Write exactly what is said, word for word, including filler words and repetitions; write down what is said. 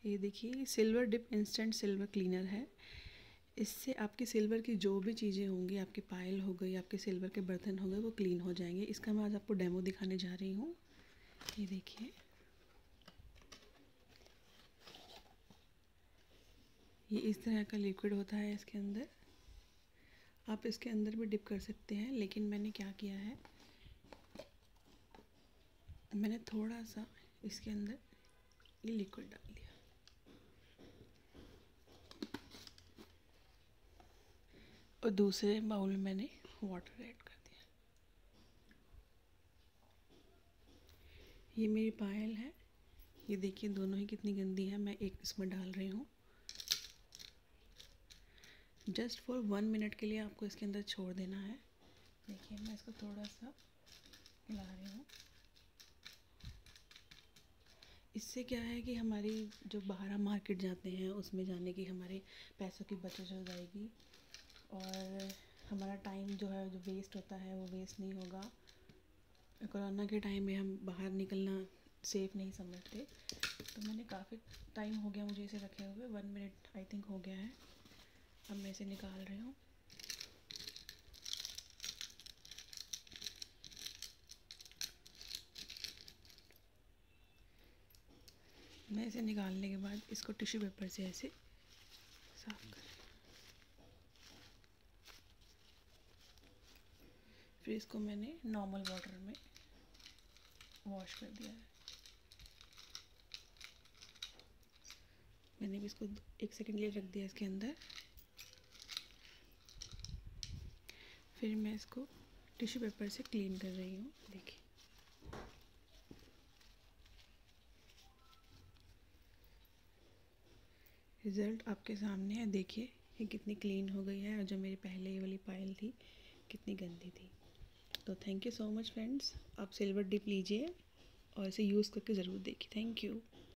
ये देखिए silver dip instant silver cleaner है। इससे आपकी सिल्वर की जो भी चीज़ें होंगी, आपकी पायल हो गई, आपके सिल्वर के बर्तन हो गए, वो क्लीन हो जाएंगे। इसका मैं आज आपको डेमो दिखाने जा रही हूँ। ये देखिए, ये इस तरह का लिक्विड होता है इसके अंदर। आप इसके अंदर भी डिप कर सकते हैं, लेकिन मैंने क्या किया है, मैंने थोड़ा सा इसके अंदर ये लिक्विड डाल दिया और दूसरे बाउल में मैंने वाटर ऐड कर दिया। ये मेरी पायल है, ये देखिए दोनों ही कितनी गंदी है। मैं एक इसमें डाल रही हूँ। जस्ट फॉर वन मिनट के लिए आपको इसके अंदर छोड़ देना है। देखिए मैं इसको थोड़ा सा हिला रही हूँ। इससे क्या है कि हमारी जो बाहर हम मार्केट जाते हैं उसमें जाने की हमारे पैसों की बचत हो जाएगी और हमारा टाइम जो है जो वेस्ट होता है वो वेस्ट नहीं होगा। कोरोना के टाइम में हम बाहर निकलना सेफ़ नहीं समझते, तो मैंने काफ़ी टाइम हो गया मुझे इसे रखे हुए, वन मिनट आई थिंक हो गया है। अब मैं इसे निकाल रही हूँ। मैं इसे निकालने के बाद इसको टिश्यू पेपर से ऐसे साफ कर, फिर इसको मैंने नॉर्मल वाटर में वॉश कर दिया है। मैंने भी इसको एक सेकंड के लिए रख दिया इसके अंदर। फिर मैं इसको टिश्यू पेपर से क्लीन कर रही हूँ। देखिए रिज़ल्ट आपके सामने है। देखिए ये कितनी क्लीन हो गई है और जो मेरी पहले ये वाली पायल थी कितनी गंदी थी। तो thank you so much friends, आप सिल्वर डिप लीजिए और इसे यूज़ करके ज़रूर देखिए। Thank you.